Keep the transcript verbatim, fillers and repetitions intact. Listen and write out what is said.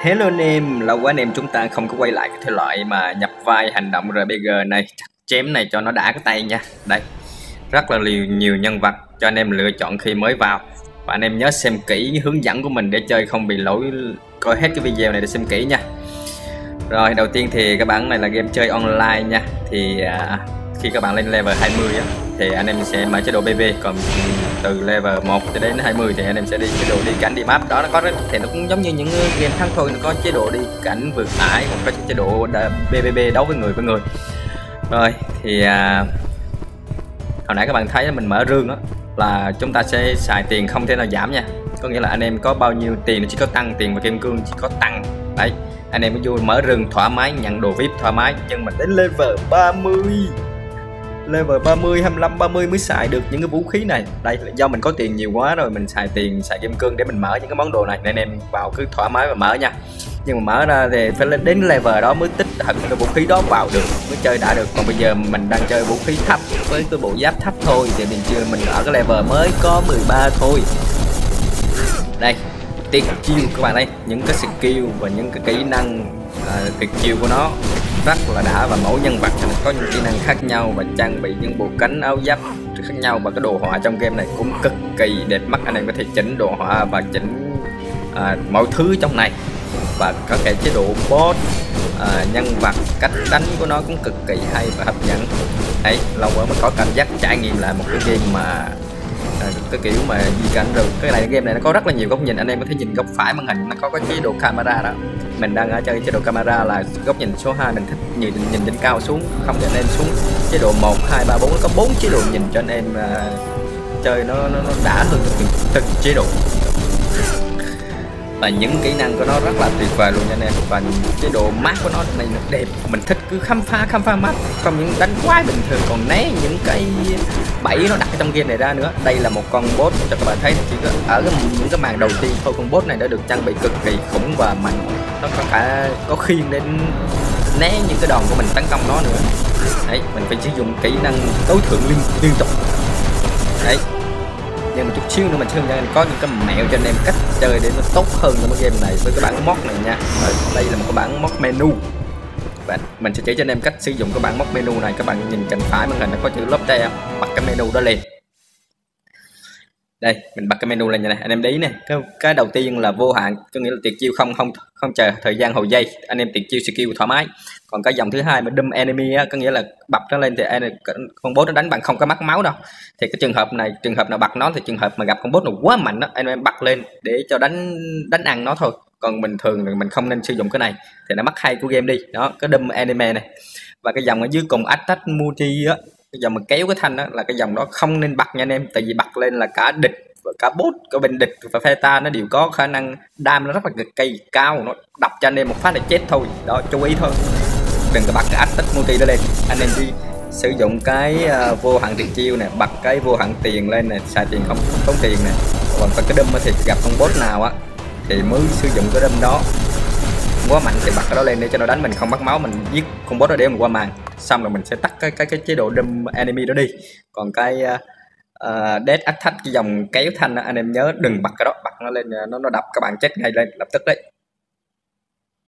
Hello anh em, lâu quá anh em chúng ta không có quay lại cái thể loại mà nhập vai hành động rờ pê giê này. Chém này cho nó đã cái tay nha. Đây, rất là nhiều, nhiều nhân vật cho anh em lựa chọn khi mới vào. Và anh em nhớ xem kỹ hướng dẫn của mình để chơi không bị lỗi, coi hết cái video này để xem kỹ nha. Rồi, đầu tiên thì các bạn này là game chơi online nha. Thì à, khi các bạn lên level hai mươi á, thì anh em sẽ mở chế độ bê bê, còn từ level một cho đến hai mươi thì anh em sẽ đi chế độ đi cảnh đi map. Đó nó có thì nó cũng giống như những game khác thôi, nó có chế độ đi cảnh vượt ải, còn có chế độ bê bê bê đấu với người với người. Rồi thì à, hồi nãy các bạn thấy mình mở rương đó là chúng ta sẽ xài tiền không thể nào giảm nha, có nghĩa là anh em có bao nhiêu tiền nó chỉ có tăng, tiền và kim cương chỉ có tăng. Đấy, anh em có vui mở rừng thoải mái, nhận đồ vê i pê thoải mái, nhưng mà đến level ba mươi, level ba mươi, hai mươi lăm, ba mươi mới xài được những cái vũ khí này. Đây là do mình có tiền nhiều quá rồi, mình xài tiền, xài kim cương để mình mở những cái món đồ này, nên em vào cứ thoải mái và mở nha. Nhưng mà mở ra thì phải lên đến level đó mới tích thật cái vũ khí đó vào được, mới chơi đã được. Còn bây giờ mình đang chơi vũ khí thấp với cái bộ giáp thấp thôi, thì mình chưa, mình ở cái level mới có mười ba thôi. Đây, tiền chiêu các bạn, đây những cái skill và những cái kỹ năng uh, tuyệt chiêu của nó rất là đã, và mỗi nhân vật có những kỹ năng khác nhau và trang bị những bộ cánh áo giáp khác nhau, và cái đồ họa trong game này cũng cực kỳ đẹp mắt. Anh em có thể chỉnh đồ họa và chỉnh uh, mọi thứ trong này, và có cái chế độ boss, uh, nhân vật, cách đánh của nó cũng cực kỳ hay và hấp dẫn. Đấy, lâu quá mới có cảm giác trải nghiệm lại một cái game mà À, cái kiểu mà di cảnh rồi. Cái này game này nó có rất là nhiều góc nhìn, anh em có thể nhìn góc phải màn hình nó có cái chế độ camera đó. Mình đang ở chơi chế độ camera là góc nhìn số hai, mình thích nhìn nhìn trên cao xuống, không để anh em xuống chế độ một, hai, ba, bốn, nó có bốn chế độ nhìn cho anh em uh, chơi nó, nó nó đã hơn từng, từng chế độ. Và những kỹ năng của nó rất là tuyệt vời luôn nha anh em, và chế độ map của nó này nó đẹp, mình thích cứ khám phá khám phá map, không những đánh quái bình thường còn né những cái bẫy nó đặt trong game này ra nữa. Đây là một con boss cho các bạn thấy, chỉ có ở cái, những cái màn đầu tiên thôi, con boss này đã được trang bị cực kỳ khủng và mạnh, nó có cả có khiên để né những cái đòn của mình tấn công nó nữa. Đấy, mình phải sử dụng kỹ năng đối thượng liên liên tục. Đấy, nhưng mà chút xíu nữa mình sẽ hướng dẫn có những cái mẹo cho anh em cách chơi để nó tốt hơn trong cái game này với cái bảng mod này nha. Rồi, đây là một cái bảng mod menu, và mình sẽ chỉ cho anh em cách sử dụng cái bảng mod menu này. Các bạn nhìn cạnh phải màn hình nó có chữ Lofter, bật cái menu đó lên. Đây, mình bật cái menu lên như này, anh em đấy nè, cái, cái đầu tiên là vô hạn, có nghĩa là tuyệt chiêu không không không chờ thời gian hồi giây, anh em tuyệt chiêu skill thoải mái. Còn cái dòng thứ hai mà đâm enemy á, có nghĩa là bật nó lên thì con boss nó đánh bạn không có mắc máu đâu. Thì cái trường hợp này, trường hợp nào bật nó thì trường hợp mà gặp con boss nó quá mạnh đó, anh em bật lên để cho đánh đánh ăn nó thôi. Còn bình thường thì mình không nên sử dụng cái này, thì nó mất hay của game đi. Đó, cái đâm enemy này. Và cái dòng ở dưới cùng attack multi á, cái dòng mình kéo cái thanh đó là cái dòng đó không nên bật nha anh em, tại vì bật lên là cả địch và cả bot, cả bên địch và phe ta nó đều có khả năng đam nó rất là cực kỳ cao, nó đập cho anh em một phát là chết thôi. Đó, chú ý thôi, đừng có bật cái attack multi đó lên. Anh em đi sử dụng cái uh, vô hạn tiền chiêu này, bật cái vô hạn tiền lên này, xài tiền không tốn tiền này. Còn cái đâm thì gặp con boss nào á thì mới sử dụng cái đâm đó quá mạnh thì bật cái đó lên để cho nó đánh mình không mất máu, mình giết con boss đó để mình qua màn, xong rồi mình sẽ tắt cái cái cái chế độ đâm enemy đó đi. Còn cái uh, uh, death attack, cái dòng kéo thanh đó, anh em nhớ đừng bật cái đó, bật nó lên nó nó đập các bạn chết ngay lên lập tức đấy.